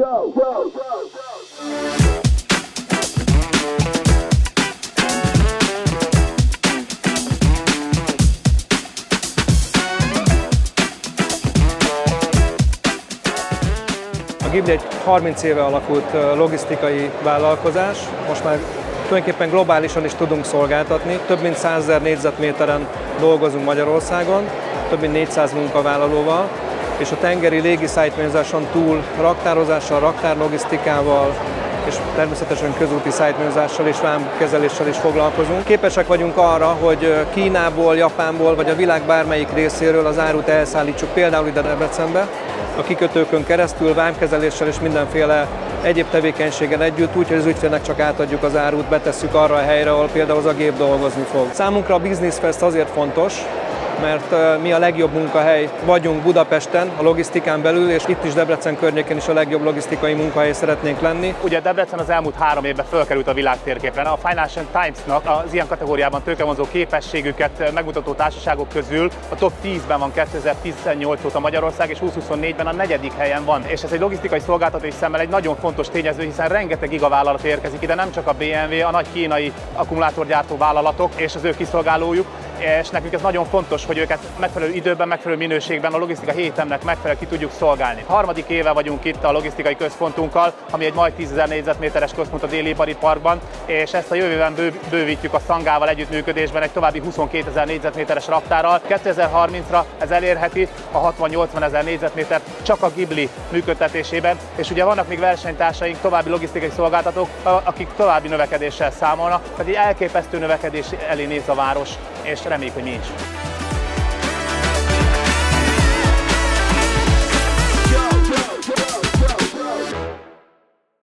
A Ghibli egy 30 éve alakult logisztikai vállalkozás, most már tulajdonképpen globálisan is tudunk szolgáltatni, több mint 100 000 négyzetméteren dolgozunk Magyarországon, több mint 400 munkavállalóval, és a tengeri légiszállítmányozáson túl raktározással, raktárlogisztikával, és természetesen közúti szállítmányozással és vámkezeléssel is foglalkozunk. Képesek vagyunk arra, hogy Kínából, Japánból vagy a világ bármelyik részéről az árut elszállítsuk például ide Debrecenbe, a kikötőkön keresztül, vámkezeléssel és mindenféle egyéb tevékenységen együtt, úgyhogy az ügyfélnek csak átadjuk az árut, betesszük arra a helyre, ahol például az a gép dolgozni fog. Számunkra a Business Fest azért fontos, mert mi a legjobb munkahely vagyunk Budapesten, a logisztikán belül, és itt is Debrecen környékén is a legjobb logisztikai munkahely szeretnénk lenni. Ugye Debrecen az elmúlt 3 évben fölkerült a világtérképre. A Financial Times-nak az ilyen kategóriában tőkevonzó képességüket megmutató társaságok közül a top 10-ben van 2018 óta Magyarország, és 2024-ben a 4. helyen van. És ez egy logisztikai szolgáltatás szemmel egy nagyon fontos tényező, hiszen rengeteg gigavállalat érkezik ide, nem csak a BMW, a nagy kínai akkumulátorgyártó vállalatok és az ő kiszolgálójuk, és nekünk ez nagyon fontos, hogy őket megfelelő időben, megfelelő minőségben a logisztika hétemnek megfelelően ki tudjuk szolgálni. 3. éve vagyunk itt a logisztikai központunkkal, ami egy majd 10 000 négyzetméteres központ a Déli Ipari Parkban, és ezt a jövő évben bővítjük a Szangával együttműködésben egy további 22 000 négyzetméteres raktárral. 2030-ra ez elérheti a 60-80 000 négyzetmétert csak a Ghibli működtetésében, és ugye vannak még versenytársaink, további logisztikai szolgáltatók, akik további növekedéssel számolnak, tehát egy elképesztő növekedés elé néz a város, és reméljük, hogy mi is.